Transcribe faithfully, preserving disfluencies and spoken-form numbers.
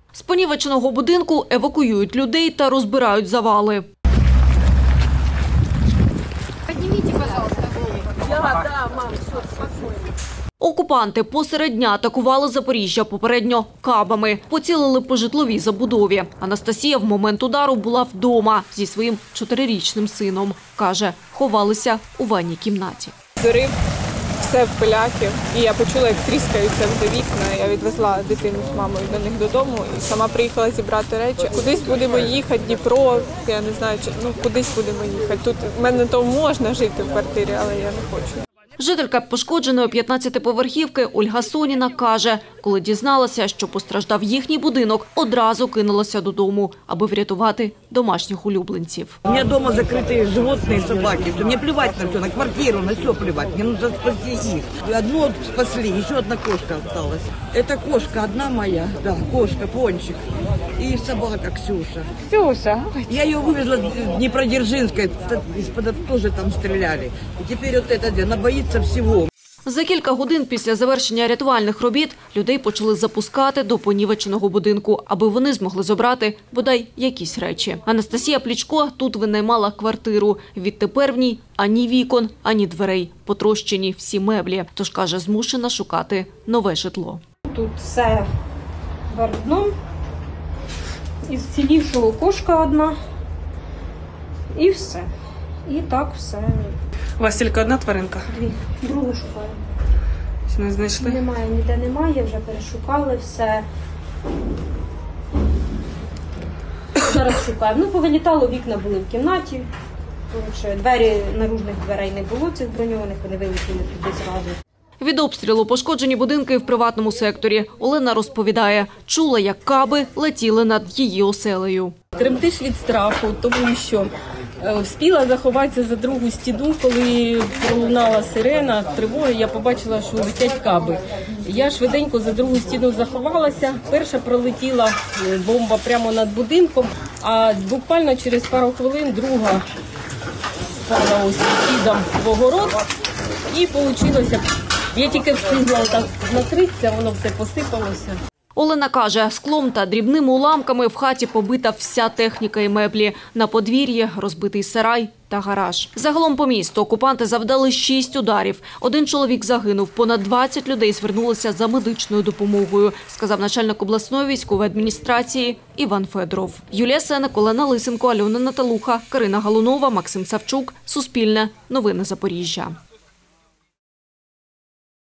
З понівеченого будинку евакуюють людей та розбирають завали. Підніміть, будь ласка. Окупанти посеред дня атакували Запоріжжя попередньо кабами. Поцілили по житловій забудові. Анастасія в момент удару була вдома зі своїм чотирирічним сином. Каже, ховалися у ванній кімнаті. Зорив, все в пиляки. І я почула, як тріскаються вже вікна. Я відвезла дитину з мамою до них додому і сама приїхала зібрати речі. Кудись будемо їхати, Дніпро, я не знаю, чи, ну, кудись будемо їхати. Тут в мене то можна жити в квартирі, але я не хочу. Жителька пошкодженої п'ятнадцятиповерхівки Ольга Соніна каже, коли дізналася, що постраждав їхній будинок, одразу кинулася додому, аби врятувати домашніх улюбленців. У мене вдома закриті животні, собаки. Мені плювати на все, на квартиру, на все плювати. Мені потрібно спасти їх. Одну спасли, ще одна кошка залишилась. Це кошка одна моя, да, кошка, пончик. І собака Ксюша. Ксюша. Я її вивезла з Дніпродзержинської, теж там стріляли. І тепер от це, вона боїться всього. За кілька годин після завершення рятувальних робіт людей почали запускати до понівеченого будинку, аби вони змогли забрати бодай якісь речі. Анастасія Плічко тут винаймала квартиру. Відтепер в ній ані вікон, ані дверей. Потрощені всі меблі. Тож, каже, змушена шукати нове житло. Тут все вверх дном. Із цілівшого кошка одна. І все. І так все. У вас тільки одна тваринка? Дві. Другу шукаємо. Чи не знайшли? Немає, ніде немає, вже перешукали все. Зараз шукаємо. Ну, повилітало, вікна були в кімнаті. Коротше, двері, наружних дверей не було цих броньованих, вони вилетіли туди зразу. Від обстрілу пошкоджені будинки в приватному секторі. Олена розповідає, чула, як каби летіли над її оселею. Тремтиш від страху, тому що встигла заховатися за другу стіну, коли пролунала сирена, тривога, я побачила, що летять каби. Я швиденько за другу стіну заховалася. Перша пролетіла бомба прямо над будинком, а буквально через пару хвилин друга впала ось сусідам в огород. І вийшло, я тільки встигла так накритися, воно все посипалося. Олена каже, склом та дрібними уламками в хаті побита вся техніка і меблі. На подвір'ї розбитий сарай та гараж. Загалом по місту окупанти завдали шість ударів. Один чоловік загинув, понад двадцять людей звернулися за медичною допомогою, сказав начальник обласної військової адміністрації Іван Федоров. Юлія Сенек, Олена Лисенко, Альона Наталуха, Карина Галунова, Максим Савчук. Суспільне. Новини Запоріжжя.